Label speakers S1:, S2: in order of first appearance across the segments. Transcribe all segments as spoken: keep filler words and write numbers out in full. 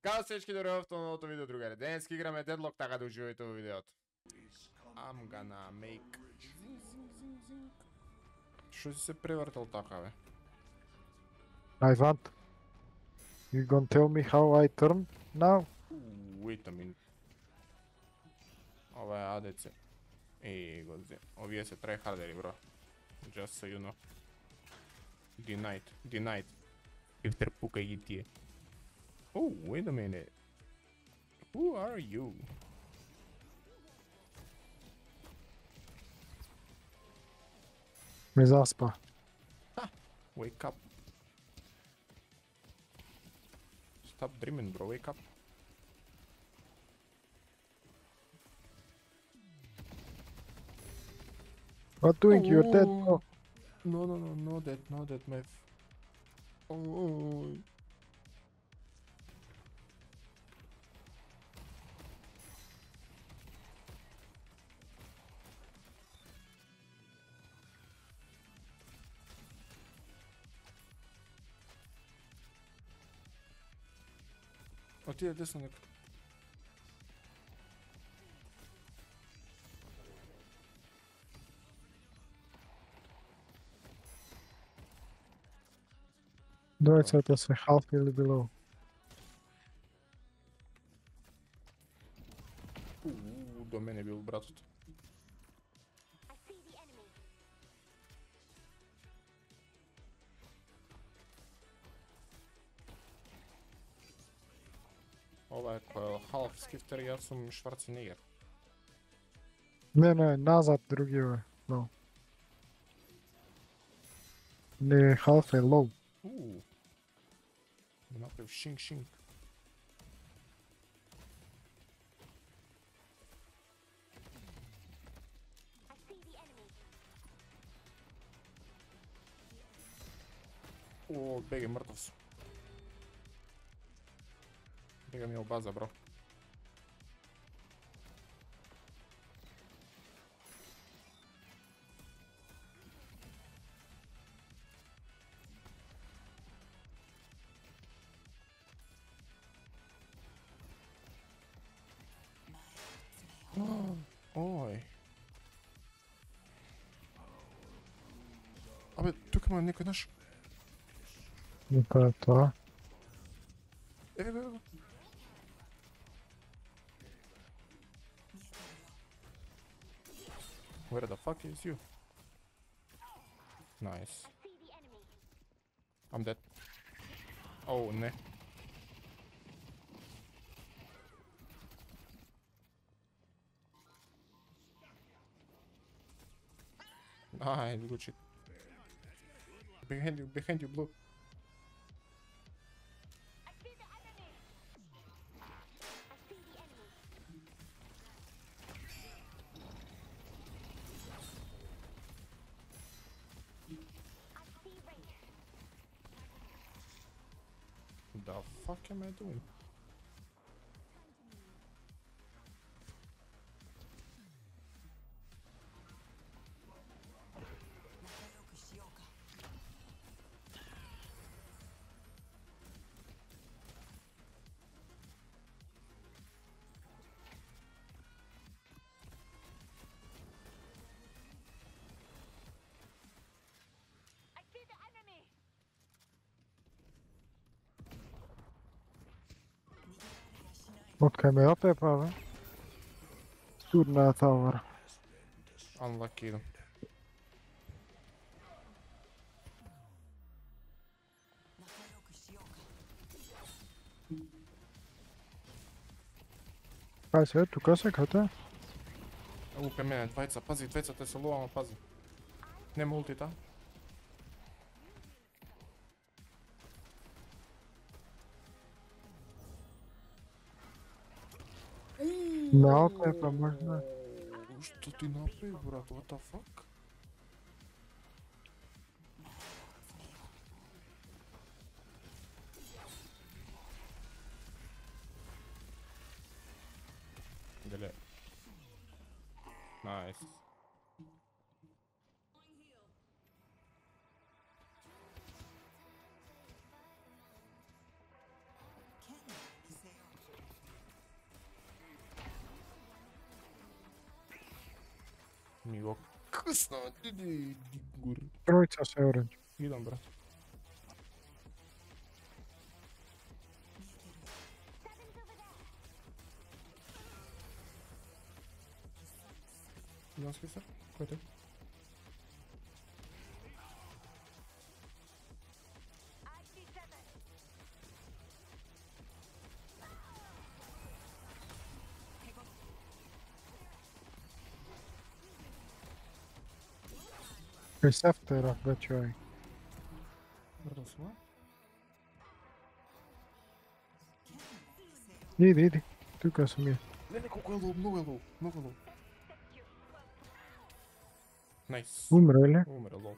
S1: Kao всички добре в това новото видео, другари. Днес играме Deadlock, така да уживайте в видеото. I'm gonna make... Що си се превъртал така, бе?
S2: I want. You gonna tell me how I turn now?
S1: Wait a minute. Ова е А Д C. Ей, го взе. Овие се tryhardери, bro. Just so you know. Denied. Denied. Filter пукай ги тие. Oh, wait a minute. Who are you?
S2: Me zaspа.
S1: Wake up. Stop dreaming, bro. Wake up.
S2: What doing? You're dead, bro.
S1: No, no, no, no dead, no dead, Mev. Oh. Отиде десно нека.
S2: Dvojicата се half или below.
S1: Ууу, до мене бил братото. Ова е кој халф скифтер и јас сум Шварценегер.
S2: Не, не, назад другиот е. No. Не, half е low.
S1: Ууу. Ме направив шинг-шинг. О, беге, мртов сум. Бега ми е база, бро. Ој. Абе, тука има некој наш.
S2: И тоа е тоа.
S1: Еве го, еве го. Where the fuck is you? Nice. I'm dead. Oh, не. Nice, good shit. Behind you, behind you, blue. The fuck am I doing?
S2: Откај ме опепа, бе. Студна тавара.
S1: Unlucky идам.
S2: Кај се, тука се, кај те?
S1: У, кај мене, двајца, пази, двајца те се лувама, пази. Нема ултита.
S2: Ме опепа, можда.
S1: Што ти направи, брат? What the fuck? Деле. Найс. mi go късно, диди, гур.
S2: Троица се оранж.
S1: Идам, брат. Идам списър, кой е?
S2: Ресефтера, бе човек.
S1: Брат, сма?
S2: Иди, иди. Тука съм я.
S1: Не, не, колко е лоу, много е лоу, много е лоу. Найс.
S2: Умре ли?
S1: Умре лоу.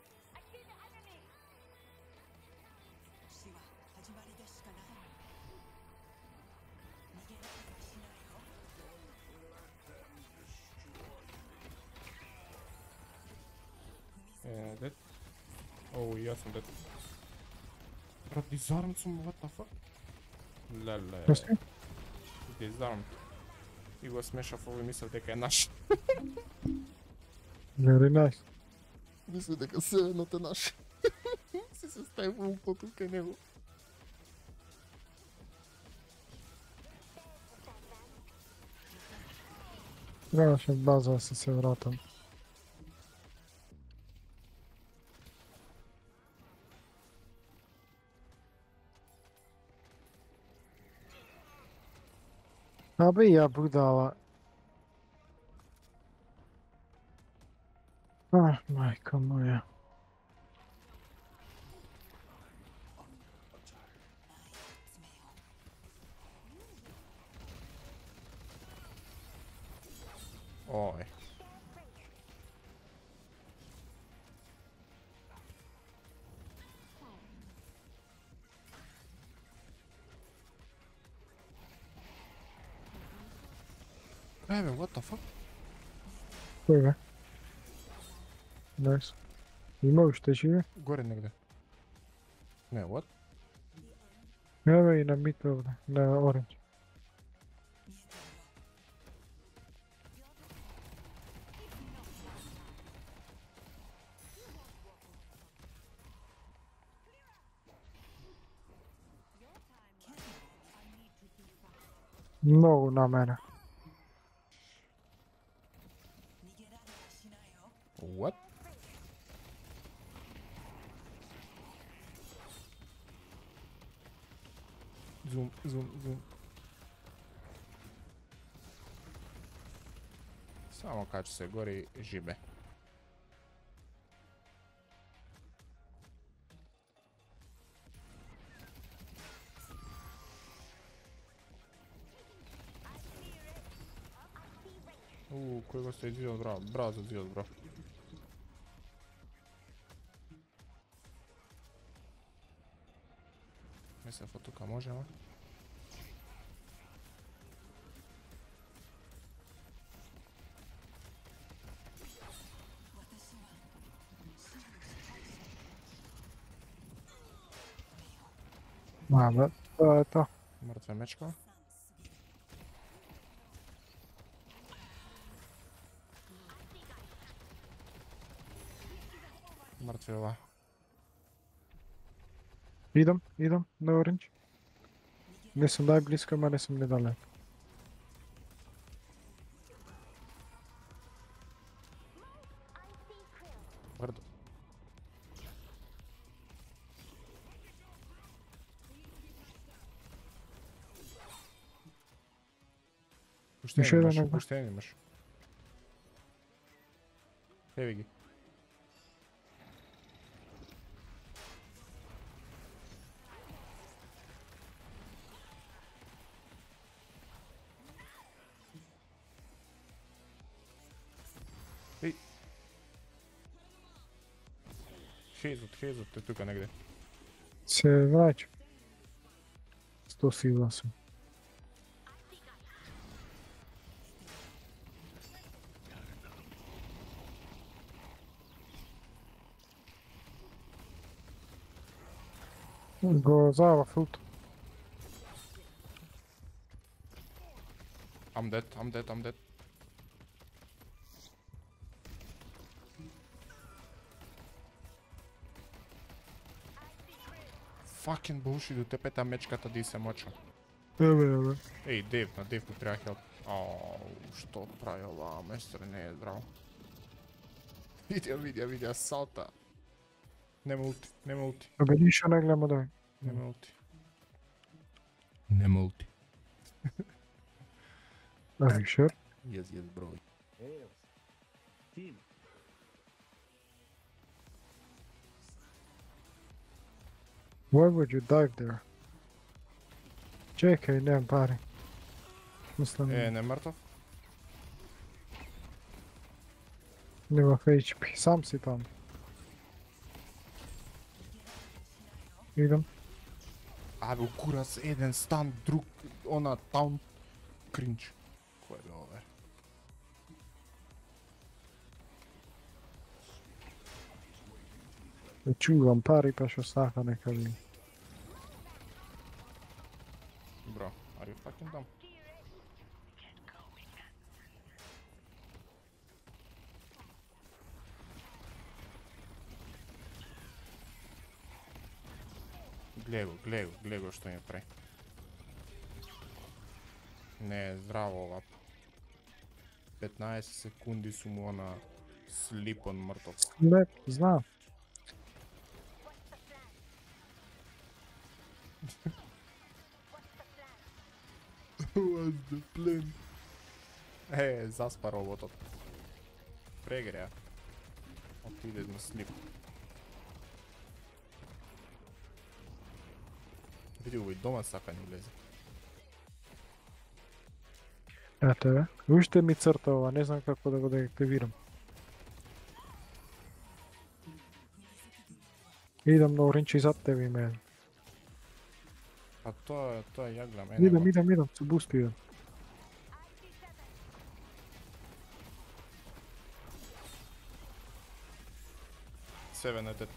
S1: Е, дед. О, и аз съм дед. Брат, дизармд съм, what the fuck? Леле.
S2: Прости?
S1: Дизармд. И го смешав ово и мислев дека е наш.
S2: Very nice.
S1: Мислев дека се еднот е наш. Си се стави во уклото кај него.
S2: Трябваше в база да се се вратам. Абе ја будала. Ах, мајка моја.
S1: Ой. Е, бе, what the fuck?
S2: Кој бе? Найс. Има уште живе?
S1: Горе негде. Не, what?
S2: Еве и на мид овде, на оранж. Многу на мене.
S1: What? Зум, зум, зум. Само качи се горе и жибе. Ууу, кој го сте изиот, браво, браво за изиот, браво. Мислев од тука може, ама?
S2: Абе, тоа е тоа.
S1: Мртве мечка. Мртви ова.
S2: Идам, идам на оранж. Не сум најблиско, ама не сум недалек.
S1: Брдо. Уште
S2: Уште
S1: еден
S2: еден
S1: имаш,
S2: негде.
S1: уште еден имаш. Еви ги. Еј. Хейзот, Хейзот е тука негде.
S2: Се враќа. Сто сила сум. Го зава фулт.
S1: I'm dead, I'm dead, I'm dead. fucking bullshit, до тебе та мечката ди се моча.
S2: Добре, добре.
S1: Ей, Дейв, на Дейв му трябва хелп. Ау, што прави ова, местер не е здраво. Видя, видя, видя, салта. Нема улти, нема улти,
S2: Абе, нищо не гледам да.
S1: нема улти. Нема улти.
S2: Are you sure?
S1: Yes, yes, bro.
S3: Tails. Team.
S2: Why would you dive there? Čekaj, nemam pare. Mislim,
S1: Е, не е мъртъв?
S2: nema H P. Sam si tam. Idem.
S1: Абе, курац, еден стан, друг, она, таун, кринч. Кое бе ова?
S2: Da čuvam pari pa što saha neka vi.
S1: Bro, are you fucking dumb? Гледай го, гледай го, гледай го što ми прави. Не е здраво ова. петнаесет секунди su mu ona slipon mrtov.
S2: Ne, znam.
S1: What's the plan? Е, заспа роботот. Прегря. Отиде на слип. Види го и дома сака ни влезе.
S2: Eto je. Ušte mi crta ova, ne znam kako da ga deaktiviram. Idem na orange iza tebi, man.
S1: Pa to je, to je jagla mene.
S2: Idem, idem, idem, su boosti idem.
S1: Seven at it.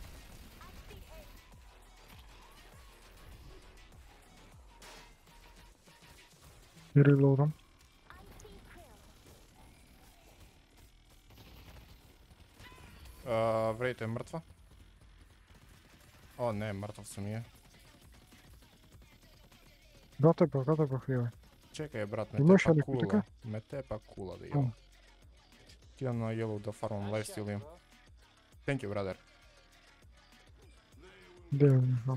S2: Reloadam.
S1: Uh, Vrejte je mrtva? O ne, mrtav sam je.
S2: Gata pa, gata pa, hrile.
S1: Čekaj brat, me
S2: Imaš
S1: tepa
S2: neku
S1: kula.
S2: taka?
S1: Me tepa kula da
S2: Oh.
S1: imam. Idem na yellow da farmam lifesteal imam. Thank you brother.
S2: Gdje je ono?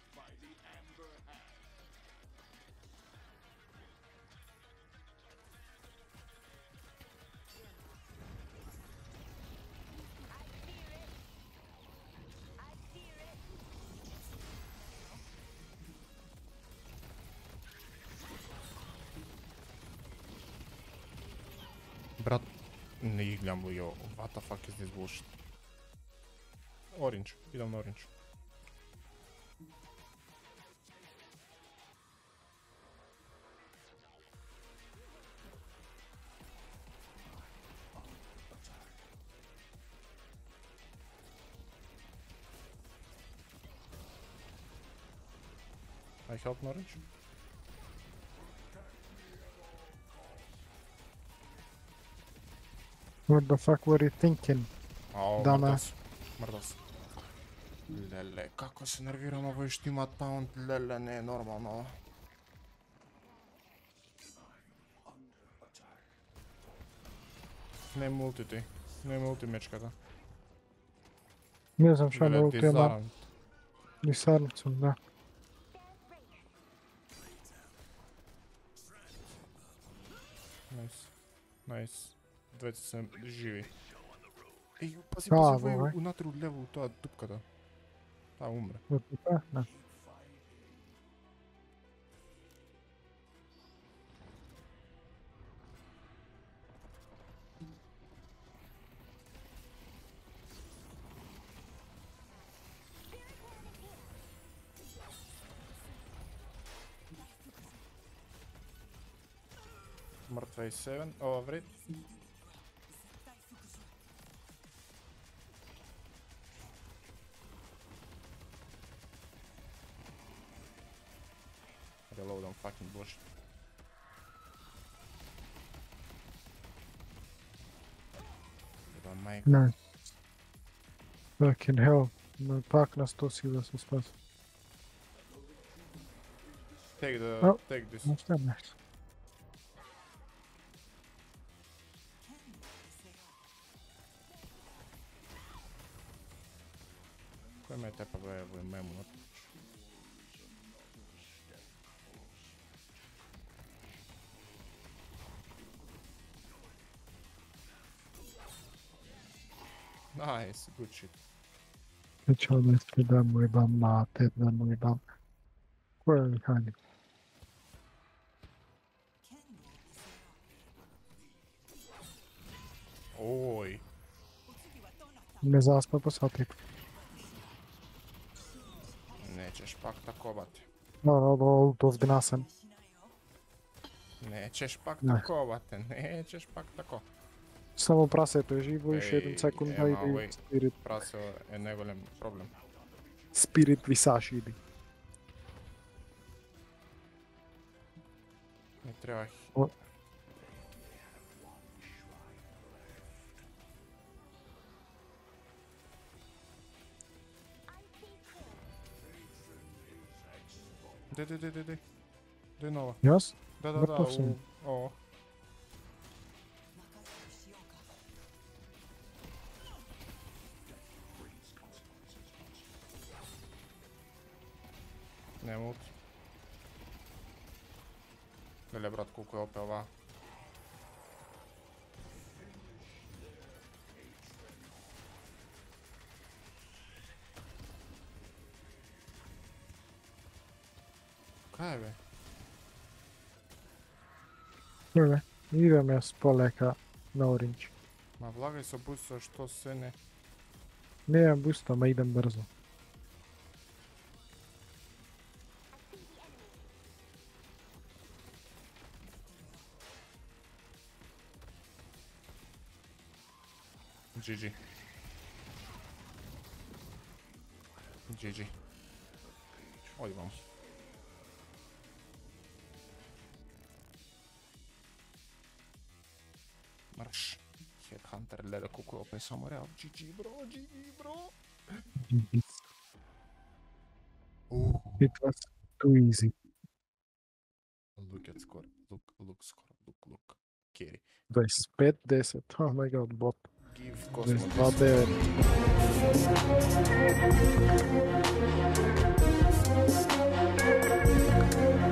S1: Брат, не ги гледам йо. What the fuck is this bullshit? Orange, idem na orange. I help na orange?
S2: What the fuck were you thinking?
S1: Ау,
S2: Да,
S1: мъртъв
S2: ме.
S1: си. Мъртъв си. Леле, како се нервирам, ово ще имат паунд, леле, не е нормално. Не е мултити, не е мулти мечката.
S2: Ne znam šta me
S1: Леле,
S2: ulti ima.
S1: дизарм.
S2: Ni sarnicom, da.
S1: Найс, найс. Двете са живи. Ей, пази,
S2: А,
S1: пази, овој
S2: добре.
S1: унатре од лево, тоа дупката. Таа умре.
S2: Od tipa? Da.
S1: Мртва и седем, ова вред. Reloadam fucking bullshit. Jeba majka.
S2: Nice. Fucking hell. Ma pak na sto sila se spasi.
S1: Take the,
S2: Oh.
S1: take this.
S2: No šta ne.
S1: Кой ме тепа бе, бе, мемонот? Nice, good shit.
S2: Че да си да му ебам мате, да му ебам. Кой е механик?
S1: Ой,
S2: Не заспа по сати.
S1: nećeš pak tako, bate.
S2: No, no, no, to zgnasem.
S1: Nećeš pak
S2: Ne.
S1: tako, bate, nećeš pak tako.
S2: Само прасето е живо и ще еден
S1: Ej,
S2: секунда
S1: ema,
S2: иде
S1: ovaj
S2: спирит.
S1: prasio je nevoljem problem.
S2: Спирит висаш иди.
S1: Ne treba ih.
S2: O.
S1: De, de, de, de, de. De nova.
S2: Јас?
S1: Da, da, da,
S2: Mrtav sam.
S1: u... Ovo. Nema ult. Gledaj brat koliko je opet ova. Kaj je be?
S2: Добре. Идем јас полека на Оринч.
S1: Ma vlagaj se buso što se ne...
S2: Немам буста, ма идем брзо.
S1: джи джи. джи джи. Oj vam. Marš. Headhunter gleda koliko je opet samo real. dži dži bro, dži dži bro. Uh.
S2: It was too easy.
S1: Look at score. Look, look score. Look, look. Carry.
S2: двајсет пет десет. Oh my god, bot.
S1: Give Cosmo
S2: двајсет два девет.